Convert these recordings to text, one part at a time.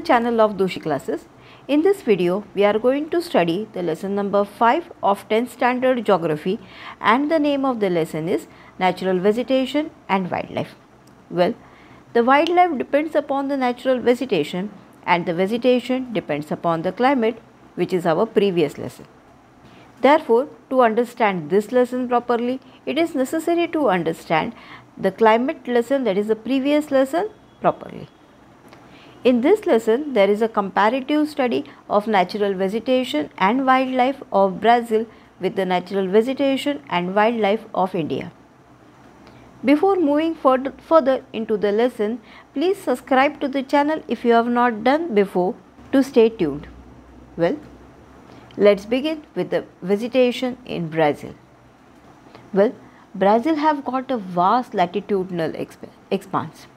channel of Doshi Classes. In this video, we are going to study the lesson number 5 of 10th standard geography, and the name of the lesson is Natural Vegetation and Wildlife. Well, the wildlife depends upon the natural vegetation and the vegetation depends upon the climate, which is our previous lesson. Therefore, to understand this lesson properly, it is necessary to understand the climate lesson, that is the previous lesson, properly. In this lesson, there is a comparative study of natural vegetation and wildlife of Brazil with the natural vegetation and wildlife of India. Before moving further into the lesson, please subscribe to the channel if you have not done before to stay tuned. Well, let's begin with the vegetation in Brazil. Well, Brazil have got a vast latitudinal expanse.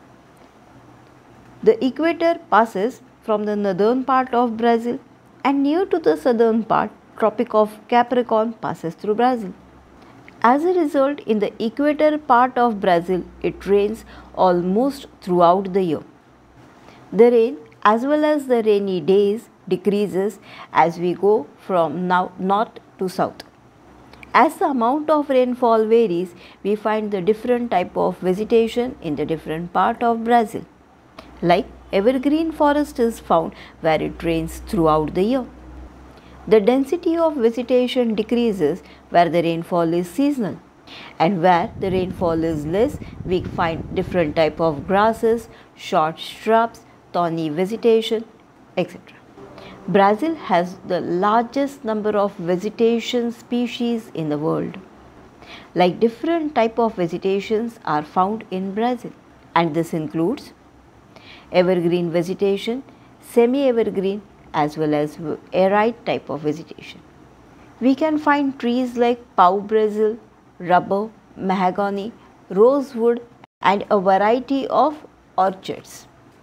The equator passes from the northern part of Brazil, and near to the southern part, Tropic of Capricorn passes through Brazil. As a result, in the equator part of Brazil, it rains almost throughout the year. The rain as well as the rainy days decreases as we go from north to south. As the amount of rainfall varies, we find the different type of vegetation in the different part of Brazil. Like evergreen forest is found where it rains throughout the year. The density of vegetation decreases where the rainfall is seasonal, and where the rainfall is less, we find different type of grasses, short shrubs, thorny vegetation, etc. Brazil has the largest number of vegetation species in the world. Like different type of vegetations are found in Brazil, and this includes evergreen vegetation, semi-evergreen as well as arid type of vegetation. We can find trees like pau-brazil, rubber, mahogany, rosewood and a variety of orchards.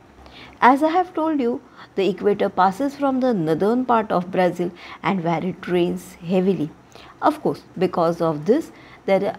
As I have told you, the equator passes from the northern part of Brazil and where it rains heavily. Of course, because of this, there are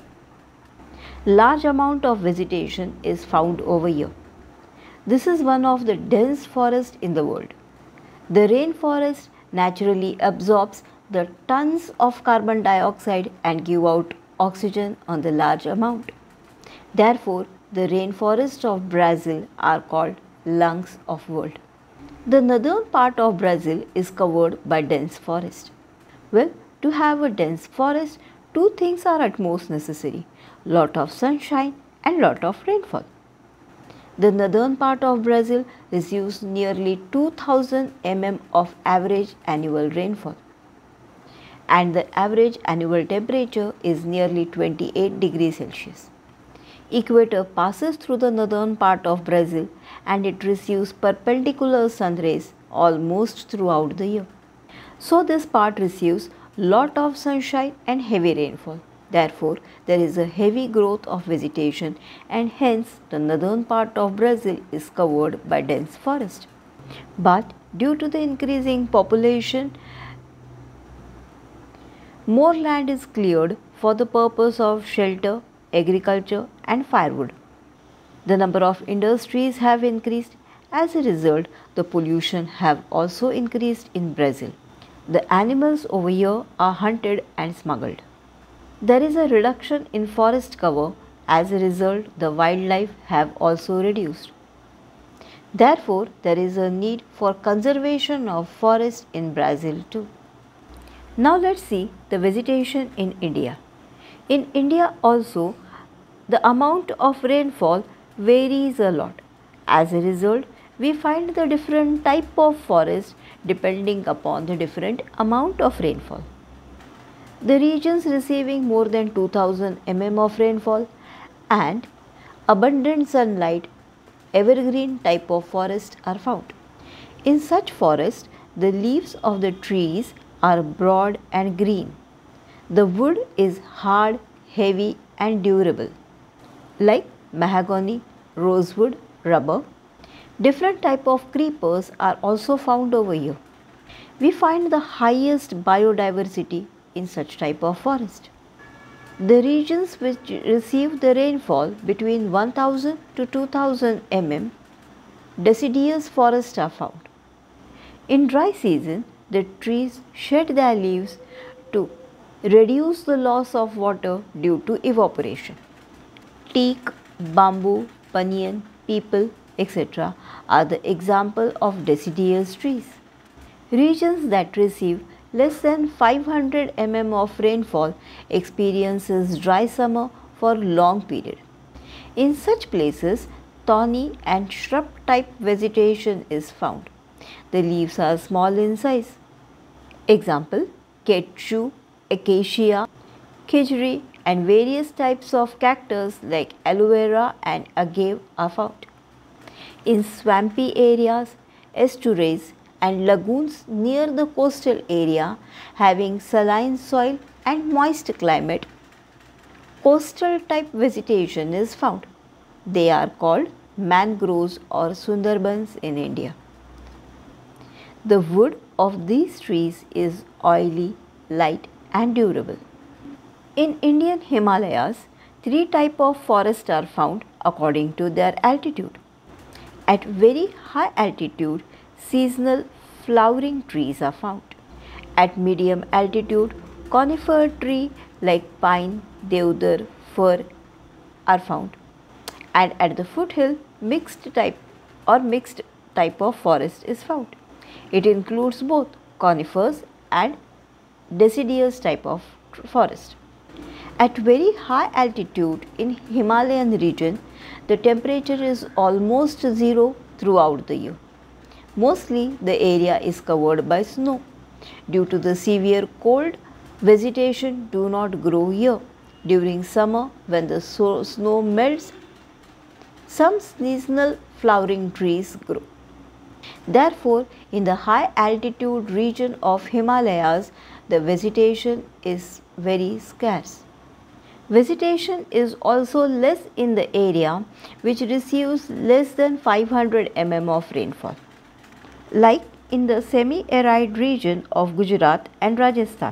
large amount of vegetation is found over here. This is one of the dense forests in the world. The rainforest naturally absorbs the tons of carbon dioxide and give out oxygen on the large amount. Therefore, the rainforests of Brazil are called lungs of world. The northern part of Brazil is covered by dense forest. Well, to have a dense forest, two things are at most necessary: lot of sunshine and lot of rainfall. The northern part of Brazil receives nearly 2000 mm of average annual rainfall, and the average annual temperature is nearly 28 degrees Celsius. Equator passes through the northern part of Brazil and it receives perpendicular sun rays almost throughout the year. So this part receives lot of sunshine and heavy rainfall. Therefore, there is a heavy growth of vegetation, and hence the northern part of Brazil is covered by dense forest. But due to the increasing population, more land is cleared for the purpose of shelter, agriculture and firewood. The number of industries have increased. As a result, the pollution have also increased in Brazil. The animals over here are hunted and smuggled. There is a reduction in forest cover. As a result, the wildlife have also reduced. Therefore, there is a need for conservation of forest in Brazil too. Now let's see the vegetation in India. In India also, the amount of rainfall varies a lot. As a result, we find the different type of forest depending upon the different amount of rainfall. The regions receiving more than 2000 mm of rainfall and abundant sunlight, evergreen type of forest are found. In such forest, the leaves of the trees are broad and green. The wood is hard, heavy and durable, like mahogany, rosewood, rubber. Different type of creepers are also found over here. We find the highest biodiversity in such type of forest. The regions which receive the rainfall between 1000 to 2000 mm deciduous forests are found. In dry season, the trees shed their leaves to reduce the loss of water due to evaporation. Teak, bamboo, banyan, peepal, etc. are the example of deciduous trees. Regions that receive less than 500 mm of rainfall experiences dry summer for long period. In such places, thorny and shrub type vegetation is found. The leaves are small in size. Example: ketchu, acacia, khijri and various types of cactus like aloe vera and agave are found. In swampy areas, estuaries and lagoons near the coastal area having saline soil and moist climate, coastal type vegetation is found. They are called mangroves or sundarbans in India. The wood of these trees is oily, light and durable. In Indian Himalayas, three types of forests are found according to their altitude. At very high altitude, seasonal flowering trees are found. At medium altitude, conifer tree like pine, deodar, fir are found. And at the foothill, mixed type of forest is found. It includes both conifers and deciduous type of forest. At very high altitude in Himalayan region, the temperature is almost zero throughout the year. Mostly the area is covered by snow. Due to the severe cold, vegetation do not grow here. During summer, when the snow melts, some seasonal flowering trees grow. Therefore, in the high altitude region of Himalayas, the vegetation is very scarce. Vegetation is also less in the area which receives less than 500 mm of rainfall, like in the semi-arid region of Gujarat and Rajasthan.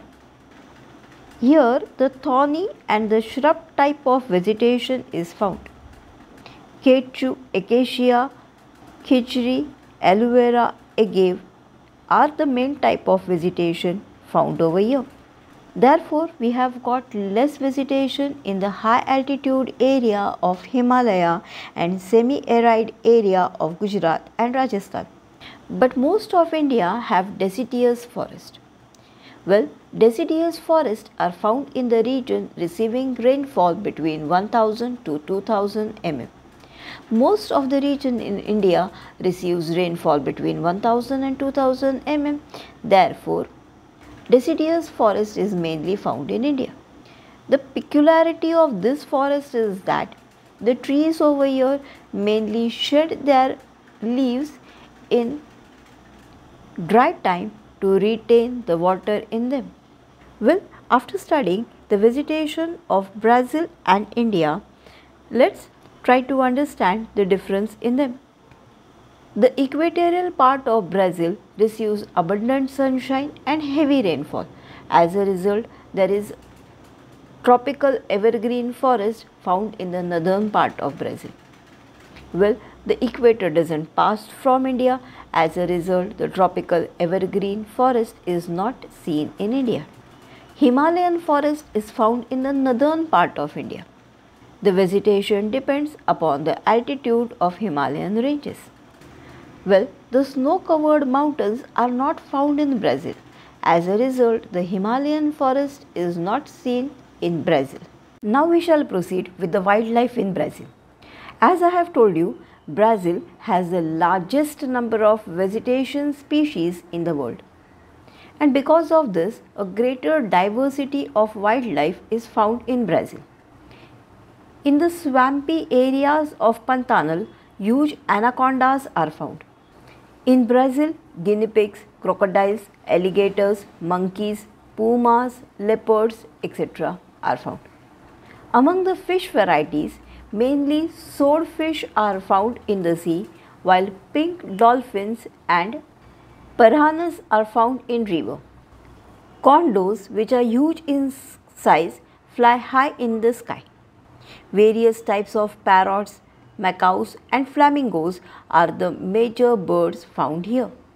Here, the thorny and the shrub type of vegetation is found. Ketchu, acacia, khijri, aloe vera, agave are the main type of vegetation found over here. Therefore, we have got less vegetation in the high altitude area of Himalaya and semi-arid area of Gujarat and Rajasthan. But most of India have deciduous forest. Well, deciduous forests are found in the region receiving rainfall between 1000 to 2000 mm. Most of the region in India receives rainfall between 1000 and 2000 mm. Therefore, deciduous forest is mainly found in India. The peculiarity of this forest is that the trees over here mainly shed their leaves in dry time to retain the water in them. Well, after studying the vegetation of Brazil and India, let's try to understand the difference in them. The equatorial part of Brazil receives abundant sunshine and heavy rainfall. As a result, there is tropical evergreen forest found in the northern part of Brazil. Well, the equator doesn't pass from India. As a result, the tropical evergreen forest is not seen in India. Himalayan forest is found in the northern part of India. The vegetation depends upon the altitude of Himalayan ranges. Well, the snow-covered mountains are not found in Brazil. As a result, the Himalayan forest is not seen in Brazil. Now we shall proceed with the wildlife in Brazil. As I have told you, Brazil has the largest number of vegetation species in the world. And because of this, a greater diversity of wildlife is found in Brazil. In the swampy areas of Pantanal, huge anacondas are found. In Brazil, guinea pigs, crocodiles, alligators, monkeys, pumas, leopards, etc. are found. Among the fish varieties, mainly swordfish are found in the sea, while pink dolphins and piranhas are found in river. Condors, which are huge in size, fly high in the sky. Various types of parrots, macaws and flamingos are the major birds found here.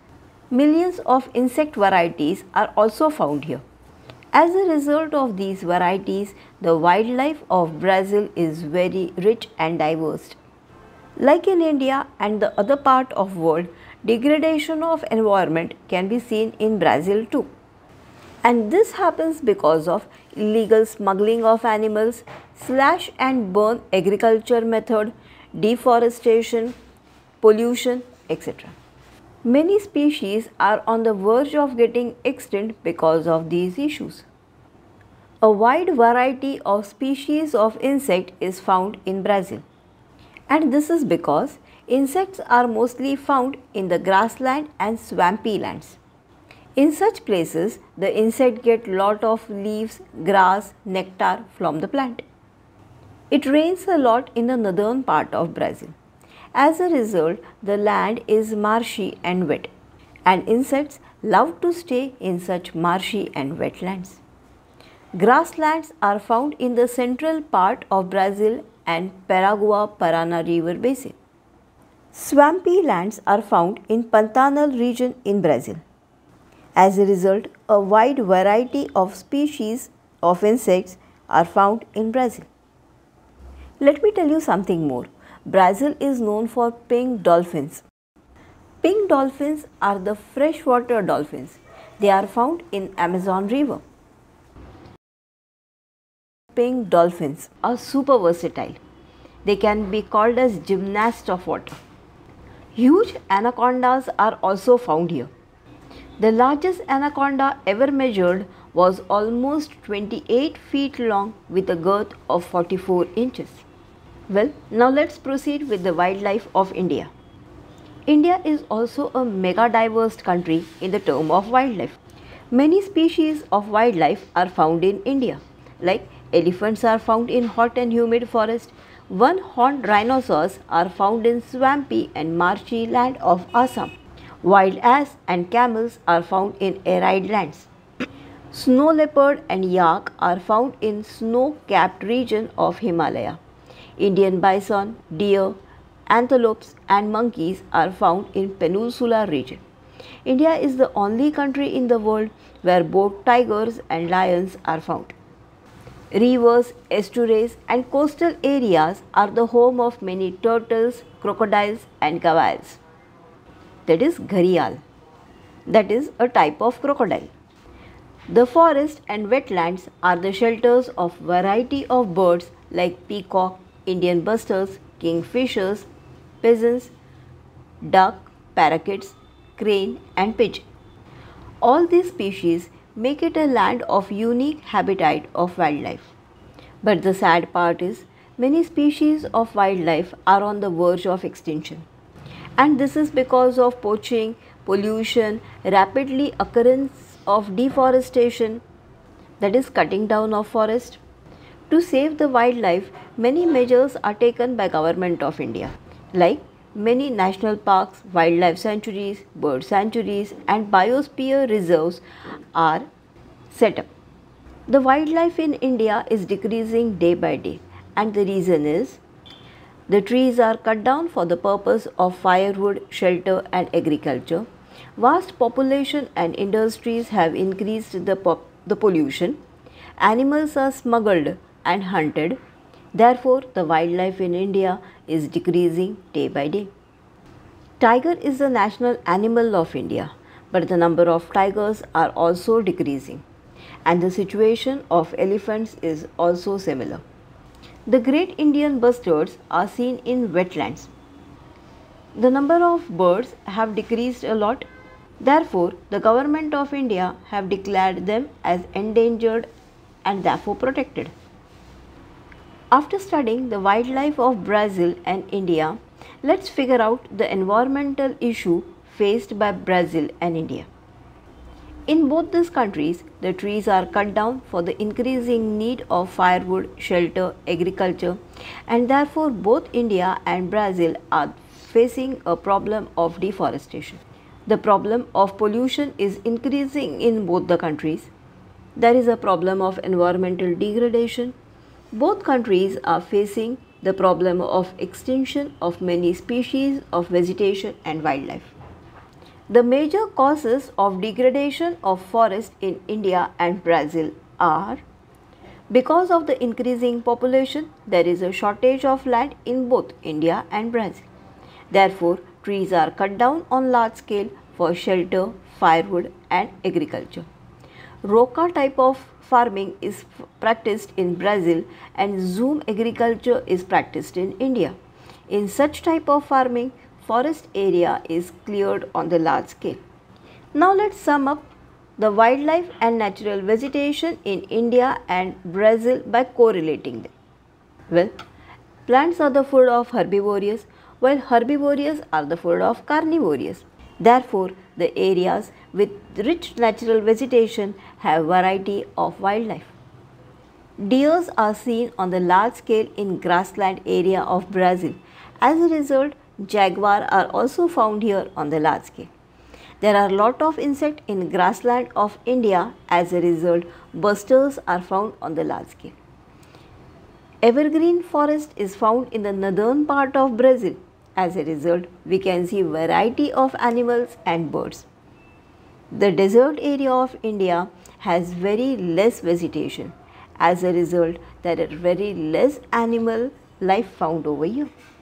Millions of insect varieties are also found here. As a result of these varieties, the wildlife of Brazil is very rich and diverse. Like in India and the other part of world, degradation of environment can be seen in Brazil too. And this happens because of illegal smuggling of animals, slash and burn agriculture method, deforestation, pollution, etc. Many species are on the verge of getting extinct because of these issues. A wide variety of species of insect is found in Brazil. And this is because insects are mostly found in the grassland and swampy lands. In such places, the insect get lot of leaves, grass, nectar from the plant. It rains a lot in the northern part of Brazil. As a result, the land is marshy and wet, and insects love to stay in such marshy and wet lands. Grasslands are found in the central part of Brazil and Paraguay-Paraná river basin. Swampy lands are found in Pantanal region in Brazil. As a result, a wide variety of species of insects are found in Brazil. Let me tell you something more. Brazil is known for pink dolphins. Pink dolphins are the freshwater dolphins. They are found in Amazon River. Pink dolphins are super versatile. They can be called as gymnasts of water. Huge anacondas are also found here. The largest anaconda ever measured was almost 28 feet long with a girth of 44 inches. Well, now let's proceed with the wildlife of India. India is also a mega diverse country in the term of wildlife. Many species of wildlife are found in India, like elephants are found in hot and humid forest, one-horned rhinoceros are found in swampy and marshy land of Assam. Wild ass and camels are found in arid lands. Snow leopard and yak are found in snow-capped region of Himalaya. Indian bison, deer, antelopes and monkeys are found in peninsular region. India is the only country in the world where both tigers and lions are found. Rivers, estuaries and coastal areas are the home of many turtles, crocodiles and gavals. That is gharial. That is a type of crocodile. The forest and wetlands are the shelters of variety of birds like peacock, Indian bustards, kingfishers, pigeons, duck, parakeets, crane and pigeon. All these species make it a land of unique habitat of wildlife. But the sad part is many species of wildlife are on the verge of extinction. And this is because of poaching, pollution, rapidly occurrence of deforestation, that is cutting down of forest. To save the wildlife, many measures are taken by Government of India, like many national parks, wildlife sanctuaries, bird sanctuaries and biosphere reserves are set up. The wildlife in India is decreasing day by day, and the reason is the trees are cut down for the purpose of firewood, shelter and agriculture. Vast population and industries have increased the pollution. Animals are smuggled and hunted. Therefore, the wildlife in India is decreasing day by day. Tiger is the national animal of India, but the number of tigers are also decreasing. And the situation of elephants is also similar. The great Indian bustards are seen in wetlands. The number of birds have decreased a lot. Therefore, the Government of India have declared them as endangered and therefore protected. After studying the wildlife of Brazil and India, let's figure out the environmental issue faced by Brazil and India. In both these countries, the trees are cut down for the increasing need of firewood, shelter, agriculture, and therefore both India and Brazil are facing a problem of deforestation. The problem of pollution is increasing in both the countries. There is a problem of environmental degradation. Both countries are facing the problem of extinction of many species of vegetation and wildlife. The major causes of degradation of forest in India and Brazil are: because of the increasing population, there is a shortage of land in both India and Brazil. Therefore, trees are cut down on large scale for shelter, firewood and agriculture. Roca type of farming is practiced in Brazil and zoom agriculture is practiced in India. In such type of farming, forest area is cleared on the large scale. Now let's sum up the wildlife and natural vegetation in India and Brazil by correlating them. Well, plants are the food of herbivorous, while herbivorous are the food of carnivorous. Therefore, the areas with rich natural vegetation have variety of wildlife. Deers are seen on the large scale in grassland area of Brazil. As a result, jaguar are also found here on the large scale. There are lot of insects in grassland of India. As a result, busters are found on the large scale. Evergreen forest is found in the northern part of Brazil. As a result, we can see variety of animals and birds. The desert area of India has very less vegetation. As a result, there are very less animal life found over here.